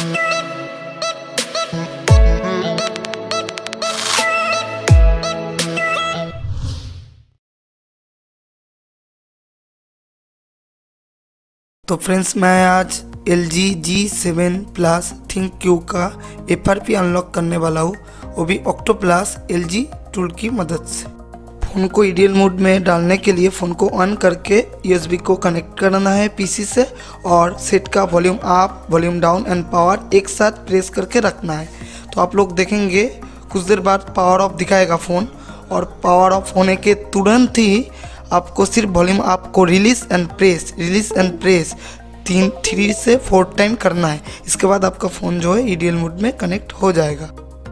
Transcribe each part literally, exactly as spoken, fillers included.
तो फ्रेंड्स मैं आज L G G seven plus ThinQ का एफ आर पी अनलॉक करने वाला हूँ, वो भी ऑक्टो प्लस एल जी टूल की मदद से। फ़ोन को आइडियल मोड में डालने के लिए फ़ोन को ऑन करके यू एस बी को कनेक्ट करना है पीसी से और सेट का volume up, volume down and power एक साथ प्रेस करके रखना है। तो आप लोग देखेंगे कुछ देर बाद पावर ऑफ दिखाएगा फ़ोन, और पावर ऑफ होने के तुरंत ही आपको सिर्फ वॉल्यूम अप को release and press release and press तीन थ्री से फोर टाइम करना है। इसके बाद आपका फ़ोन जो है आइडियल मोड में कनेक्ट हो जाएगा।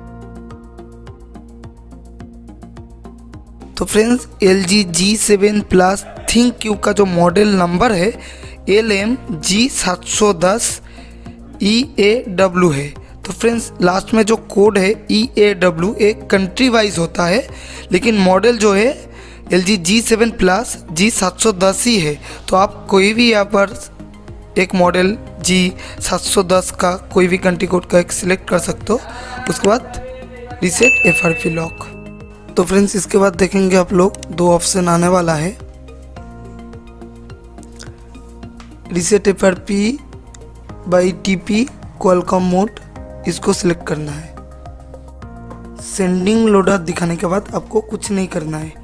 तो friends L G G seven plus ThinQ का जो मॉडल नंबर है एल एम जी सात सौ दस ई ए डब्ल्यू है। तो फ्रेंड्स लास्ट में जो कोड है ई ए डब्ल्यू एक कंट्री वाइज होता है, लेकिन मॉडल जो है L G G seven plus G सात सौ दस ही है। तो आप कोई भी यहाँ पर एक मॉडल जी सात सौ दस का कोई भी कंट्री कोड का एक सिलेक्ट कर सकते हो। उसके बाद रीसेट एफ आर पी लॉक। तो फ्रेंड्स इसके बाद देखेंगे आप लोग दो ऑप्शन आने वाला है, reset F R P by T P Qualcomm mode, इसको सिलेक्ट करना है। सेंडिंग लोडर दिखाने के बाद आपको कुछ नहीं करना है।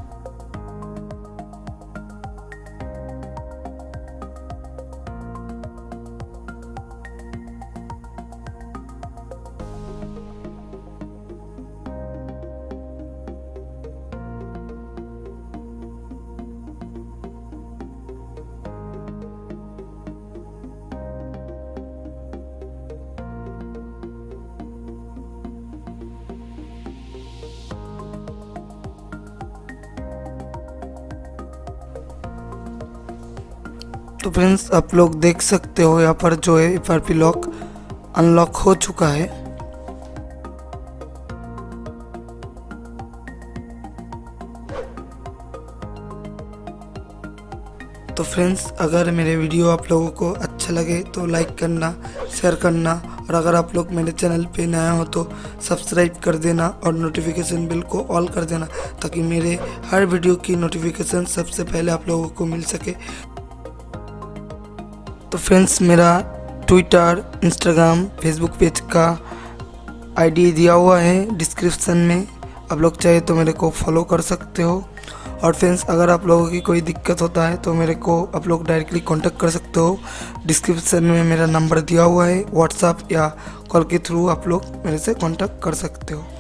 तो फ्रेंड्स आप लोग देख सकते हो यहाँ पर जो है F R P lock unlock हो चुका है। तो फ्रेंड्स अगर मेरे वीडियो आप लोगों को अच्छा लगे तो लाइक करना, शेयर करना, और अगर आप लोग मेरे चैनल पे नया हो तो सब्सक्राइब कर देना और नोटिफिकेशन बिल को ऑल कर देना, ताकि मेरे हर वीडियो की नोटिफिकेशन सबसे पहले आप लोगों को मिल सके। तो फ्रेंड्स मेरा ट्विटर, इंस्टाग्राम, फेसबुक पेज का आईडी दिया हुआ है डिस्क्रिप्शन में, आप लोग चाहे तो मेरे को फॉलो कर सकते हो। और फ्रेंड्स अगर आप लोगों की कोई दिक्कत होता है तो मेरे को आप लोग डायरेक्टली कांटेक्ट कर सकते हो। डिस्क्रिप्शन में मेरा नंबर दिया हुआ है, व्हाट्सएप या कॉल के थ्रू आप लोग मेरे से कांटेक्ट कर सकते हो।